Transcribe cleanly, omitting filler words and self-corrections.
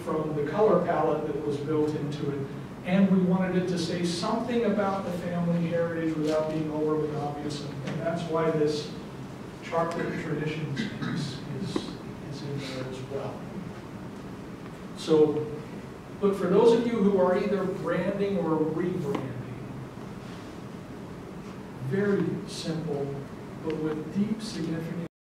from the color palette that was built into it. And we wanted it to say something about the family heritage without being overly obvious. And that's why this chocolate traditions piece is in there as well. So, look, for those of you who are either branding or rebranding, very simple, but with deep significance.